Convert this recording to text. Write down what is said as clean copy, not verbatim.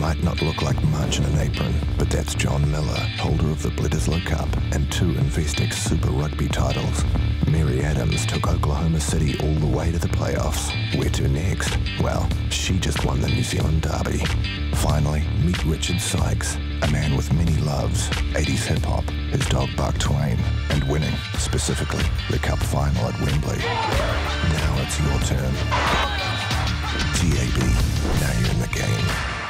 might not look like much in an apron, but that's John Miller, holder of the Bledisloe Cup and 2 Investec Super Rugby titles. Mary Adams took Oklahoma City all the way to the playoffs. Where to next? Well, she just won the New Zealand Derby. Finally, meet Richard Sykes, a man with many loves, 80s hip-hop, his dog Buck Twain, and winning, specifically, the Cup final at Wembley. Now it's your turn. TAB, now you're in the game.